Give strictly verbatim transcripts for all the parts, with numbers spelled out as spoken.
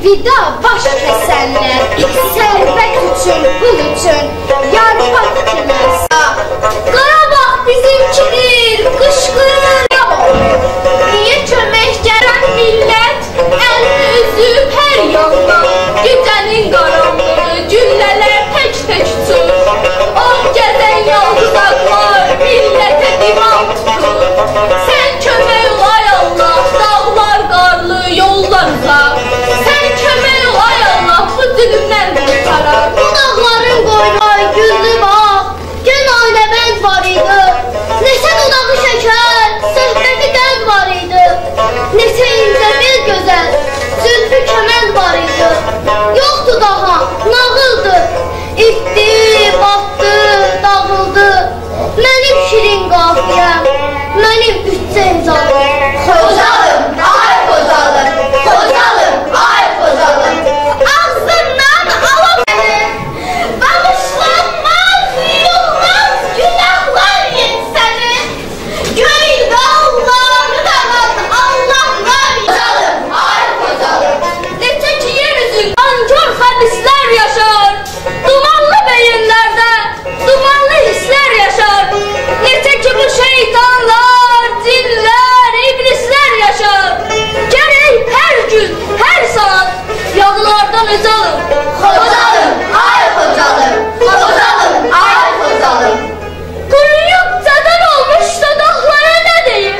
vida baş kəsənlər, sərvət üçün, pul üçün, yarpaq kimi. Qarabağ bizimkidir, qışqırır. Niyə kömək gələn millət, əlini üzüb hər yandan, gecənin qaranlığı, güllələr tək-tək uçur. Ah, gəzən yalqızaqlar, millətə divan tutur. Sən kömək ol ay Allah, dağlar qarlı, yollar uzaq. Sən kömək ol ay Allah, bu zülümdən qurtarar. Bu dağların qoynar, güllü bax, gün ayda bənd var idi. Neçə dodağı şəkər, söhbəti dənd var idi. Neçə incə bir gözəl, zülfü kəmənd var idi. Yoxdur daha, nağıldı, itdi, batdı, dağıldı. Mənim şirin qafiyəm, mənim üçcə canım. Xocalım, ay xocalım, xocalım, ay xocalım. Ağzından alım məni, bağışlanmaz, yılmaz günahlar yet səni. Göy dağları dağıt, Allahlar xocalım, ay xocalım. Necə ki yer üzün ancor xəbislər yaşar, dumanlı beyinlərdə dumanlı hisslər yaşar. Necə ki bu şeytanlar, cinlər, iblislər yaşar. Gərək hər gün, hər saat yadlardan öz alın. Xocalım, ay xocalım, xocalım, ay xocalım. Quruyub cadar olmuş dodaqlara nə deyim?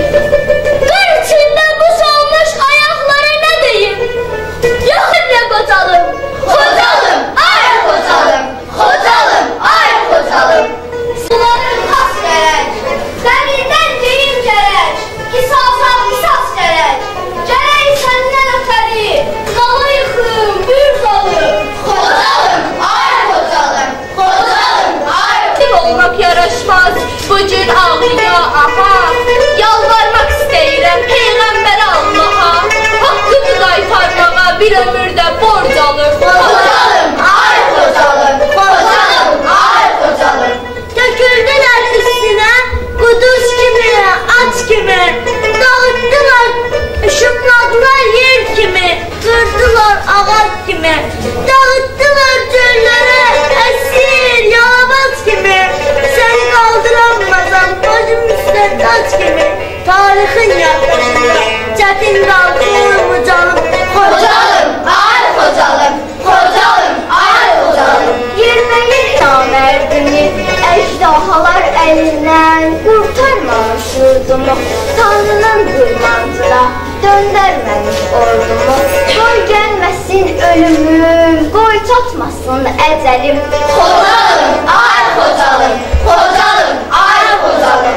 Qar içində buz olmuş ayaqlara nə deyim? Yaxın nə qocalım? Xocalım, ay xocalım, xocalım, ay xocalım. Suların pas gərək, dərindən deyim gərək, qisasa qisas gərək. Gərək səndən ötəri, qalı yıxım, bir qalı. Xocalım, ay xocalım, xocalım, ay xocalım. Olmaq yaraşmaz, bugün ağlıya aha, yalvarmaq istəyirəm Peyğəmbər Allaha. Haqqımı qaytarmağa bir ömürdə borc alır. Xocalım, ay xocalım, xocalım, ay xocalım. Töküldülər üstünə, quduz kimi, aç kimi, dağıtdılar, şıpladılar yer kimi, qırdılar ağac kimi, dağıtdılar göllərə, əsir, yalabaz kimi. Səni qaldıranmazam, başım üstə taç kimi, tarixin yaddaşında, çətin qalxır bu canım. Xocalım, ay xocalım, xocalım, ay xocalım. Yerməyin namərdimi, əjdahalar əlindən, qurtarmamış yurdumu, Tanrının qurmancına, döndərməmiş ordumu. Qoy gəlməsin ölümüm, qoy çatmasın əcəlim. Xocalım, ay xocalım, xocalım, ay xocalım.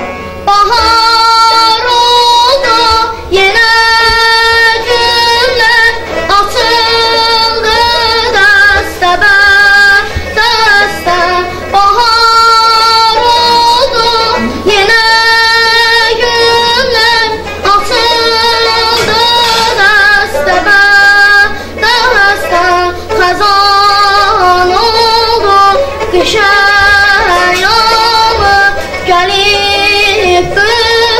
Bahar oldu, yenə günlər, açıldı dəstəbə, dəstə. Bahar oldu, yenə günlər, açıldı dəstəbə, dəstə. Xəzan oldu, qışa yağmur, gəlib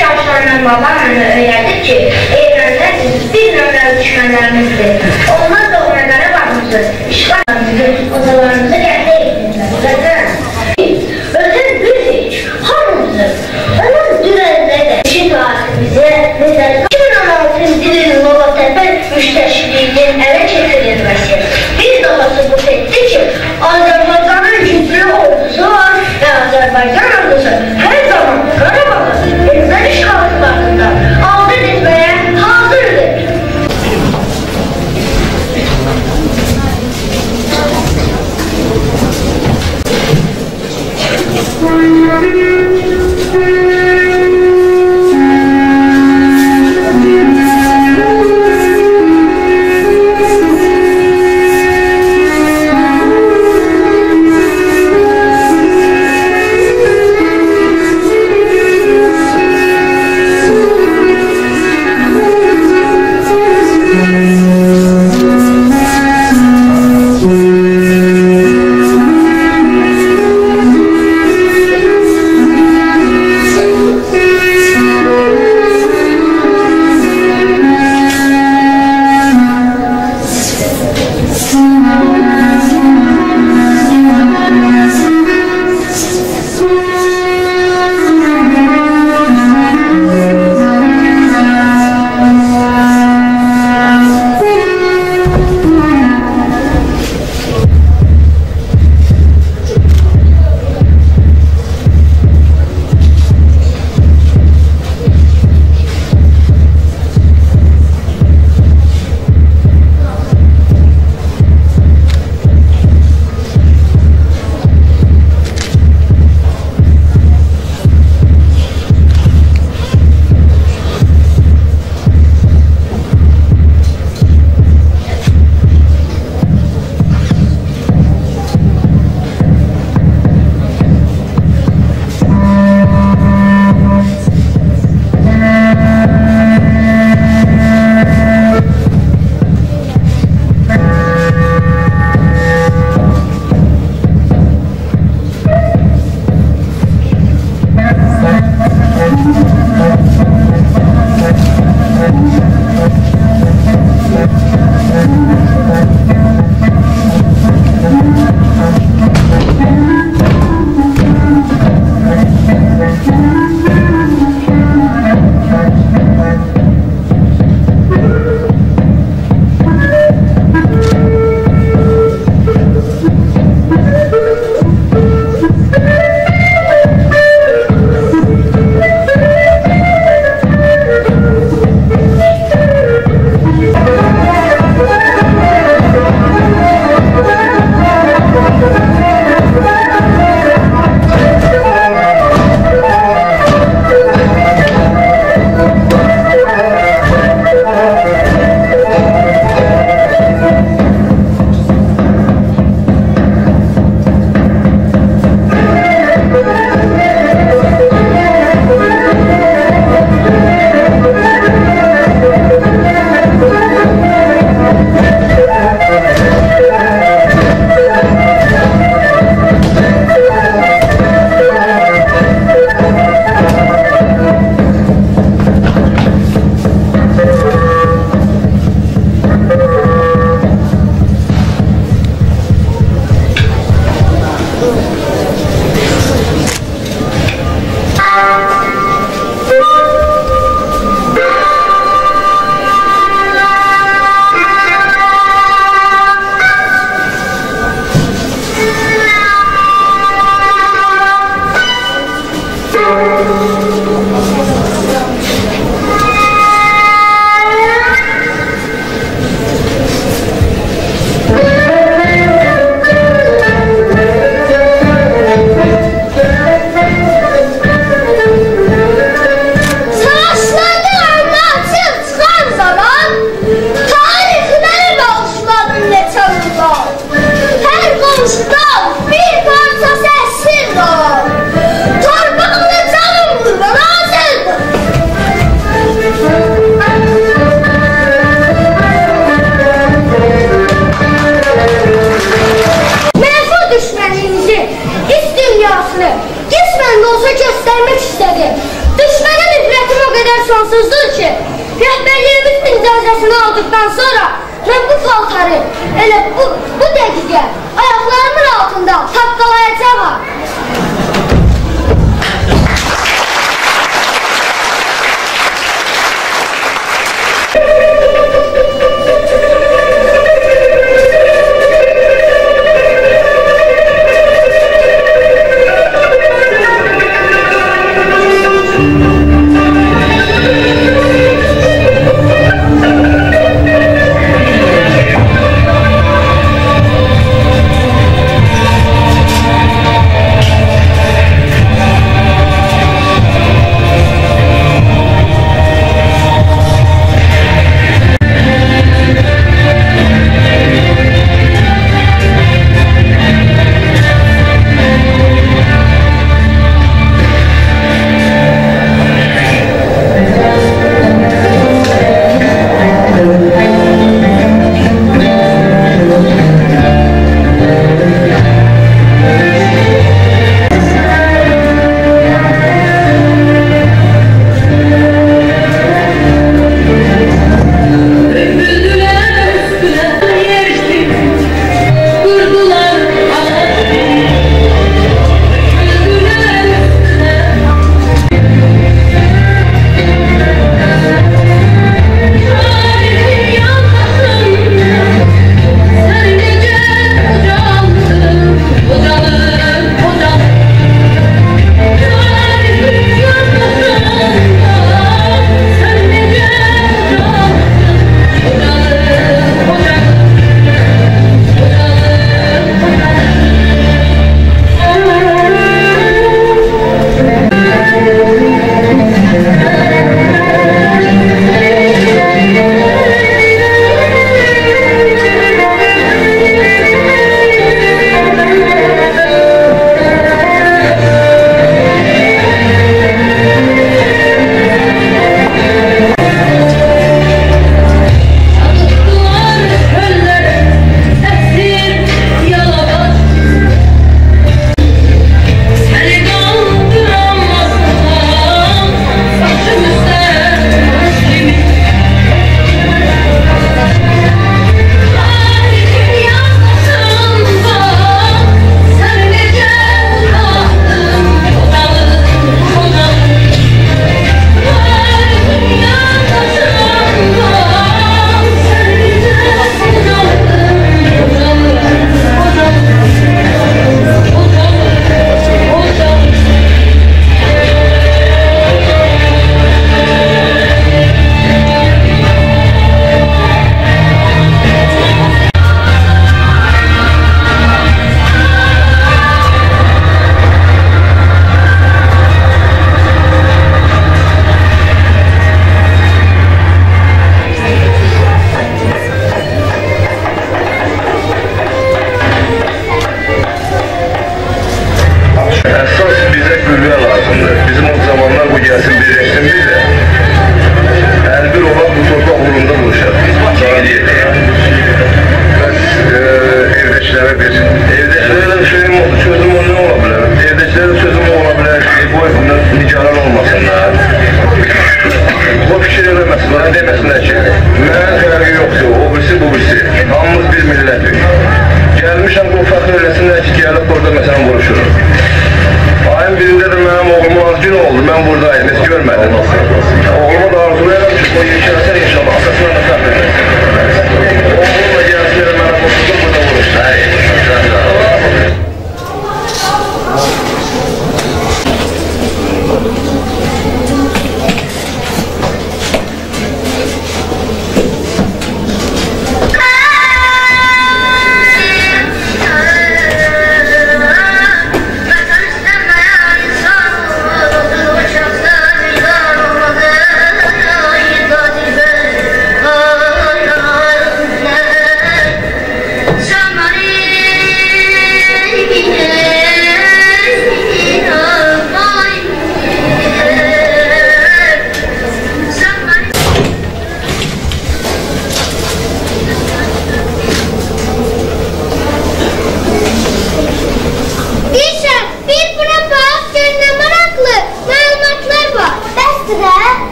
yaşlarından babam bana öyrədir ki, eğlənlərsiniz, bir nömrəli düşmənlərimizdir. Onlar da ona Qarabağımızı, işğalımızı, odalarımızı qəbul etsinlər. Özün düz hiç, hamımızı, onun düzəlləri işi tariximizi, məsələn, iki min on altıncı ilin Molatəpə müstəşliğinin ələ keçirilməsi bir dahası bu etdi ki, Azərbaycanın güclü ordusu var və Azərbaycan ordusu hər zaman Qarabağı erməni işğalçılarından azad etməyə hazırdır. dünyasını qismən də olsa göstərmək istədi. Düşmənə nifrətimi o kadar sonsuzdur ki, rəhbərlərimizin icazəsini aldıktan sonra mən bu paltarı elə bu, bu dəqiqə ayaqlarımın altında tapqalayacağım. Oh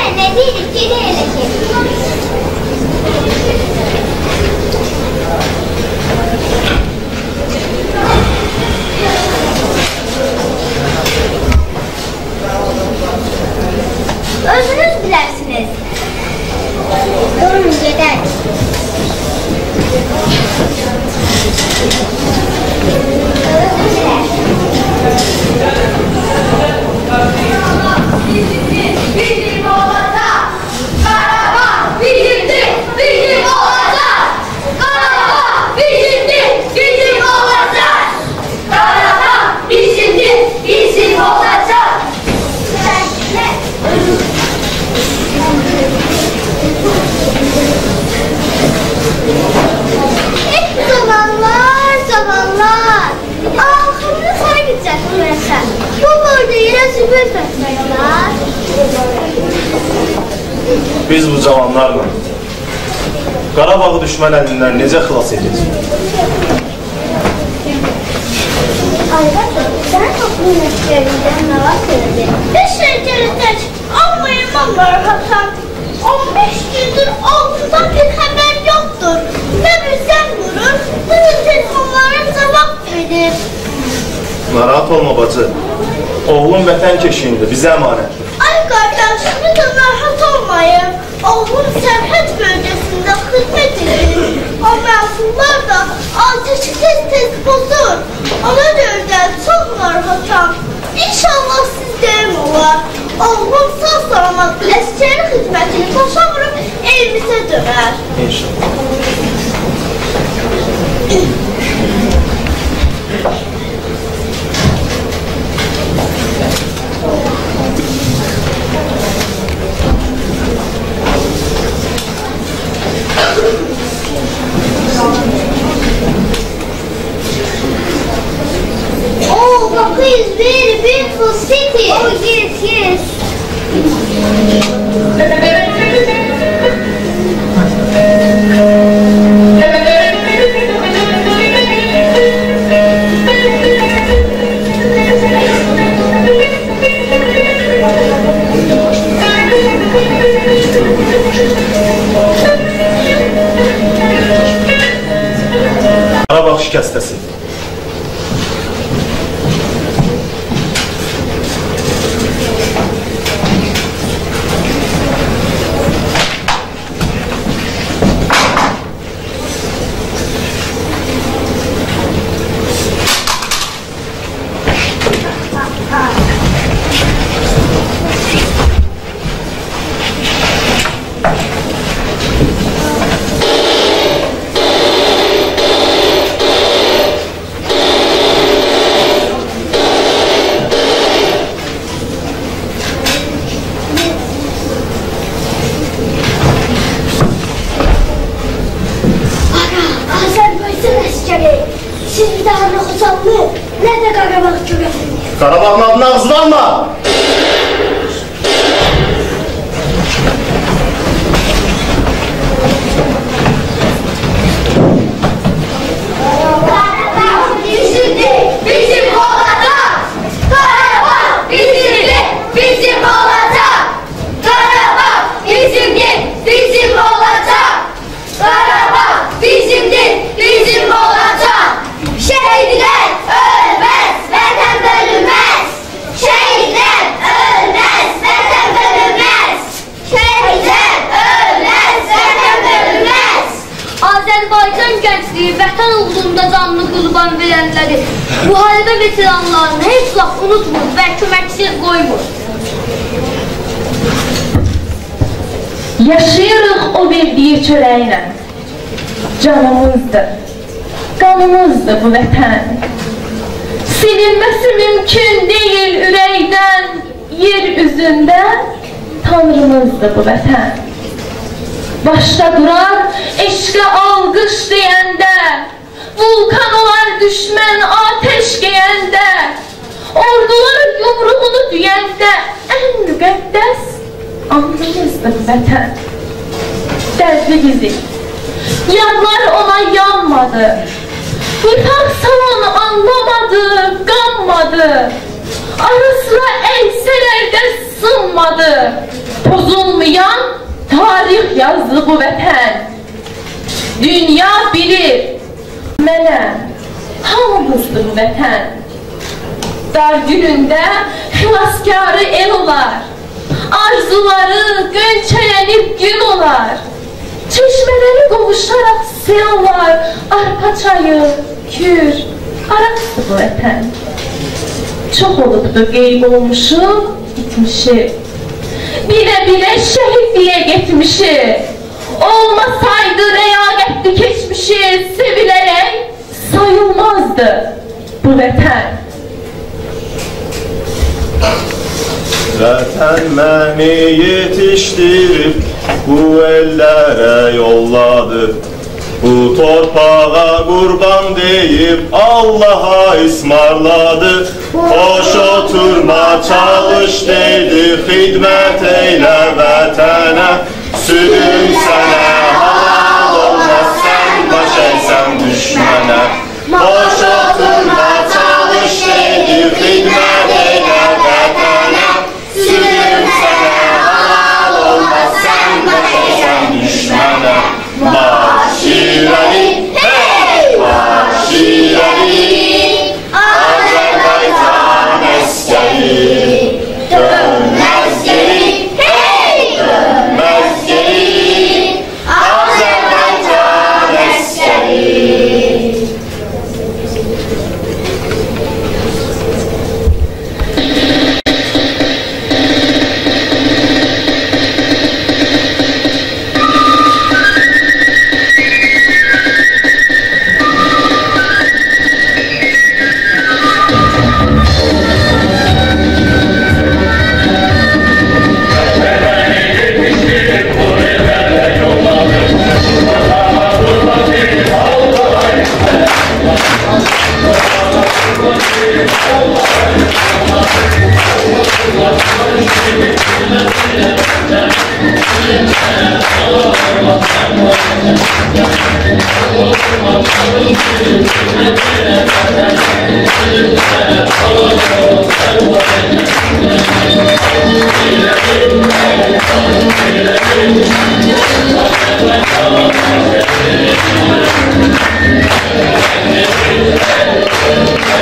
ne deyirik ki de elə ki? Özünüz bilərsiniz. Durun, gedək. Bizim olacaq. Qarabağ bizimdir, bizim olacaq. Qarabağ bizimdir, bizim olacaq. Qarabağ bizimdir, bizim olacaq. Hep zamanlar, zamanlar. Ahırını sana gideceksin mesela. Bu burada yine zübür besliyorlar. Biz bu cavanlarla Qarabağı düşmən əlindən necə xilas edəcəyik? Ayvacım, sen toplum meşklerinden ne var söyledi? Bir şey gelecek. Almayın malları Hasan. on beş gündür altından bir haber yoktur. Ne bilsem durur, bütün telefonlara cevap verir. Narahat olma bacı. Oğlum vətən keşiyindir, bizə əmanətdir. Ay kardeş, lütfen rahat olmayın. Oğlum sərhəd bölgesinde hizmet edir. O məsullar da ateşi tez tez bozur. Ona gördən çok narahatam. İnşallah sizlerim olar. Oğlum sağ salamat əskeri xidmətini başa vurup evimizə döner. İnşallah. Oh, Baku is very beautiful city. Oh yes, yes. Qarabağ şikəstəsi. Siz bir daha ne Xuzanlı, ne de Qarabağ görəsiniz. Qarabağın adına ağızlanma! Qarabağ bizimdir, bizim olacaq. Qarabağ bizimdir, bizim olacaq. Qarabağ bizimdir, bizim olacaq. Qarabağ bizimdir, bizim olacaq. Şehitler ölmez, vətən bölünmez. Şehitler ölmez, vətən bölünmez. Şehitler ölmez, vətən bölünmez. Azərbaycan gəncliyi vətən uğrunda canını qurban verənləri, müharibə veteranlarını heç vaxt unutmur və köməksiz qoymur. Yaşayırıq o verdiyi çörəyinə. Canımızdır, qanımızdır bu vətən. Silinməsi mümkün deyil ürəkdən, yer üzündə Tanrımızdır bu vətən. Başda durar eşqə alqış deyəndə, vulkan olar düşmən ateş geyəndə, ordular yumruğunu düyəndə, ən müqəddəs andımızdır bu vətən. Dərdli bizi, yanlar ona yanmadı, bırak salonu anlamadı, qanmadı. Ara sıra əysələr də sınmadı. Pozulmayan tarih yazdı bu vətən. Dünya bilir, mənə hamımızdır bu vətən. Dar günündə xilaskarı el olar, arzuları gönçələnib gül olar. Çeşmələri qovuşaraq sel olar, arpa çayı, kür, araqdır bu vətən. Çox olubdur qeyb olmuşu, itmişi. Bilə-bilə şəhidliyə getmişi. Olmasaydı rəyaqətli keçmişi, sevilərək sayılmazdı bu vətən. Vətən məni yetişdirib, bu ellere yolladı. Bu torpağa kurban deyip Allah'a ısmarladı. Boş oturma çalış dedi, hizmet eyle vətənə. Südüm sənə halal olmaz, sen baş əysən düşmənə. Boş oturma çalış dedi, hizmet eyle vətənə. Südüm sənə halal olmaz, sen baş əysən düşmənə. Maşirali, hey! Maşirali, Azerbaycan eskeri, dönmez geri, hey! Dönmez geri, Azerbaycan eskeri.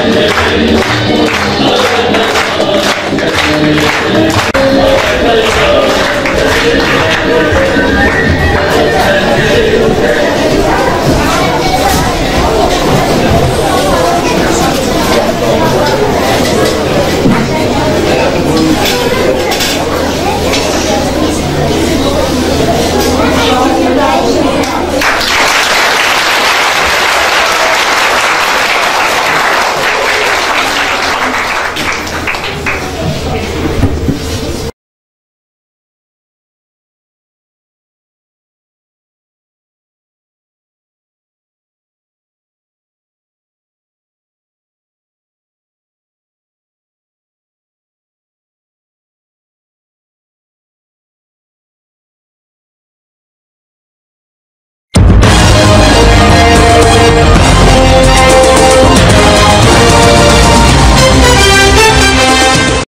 Thank you.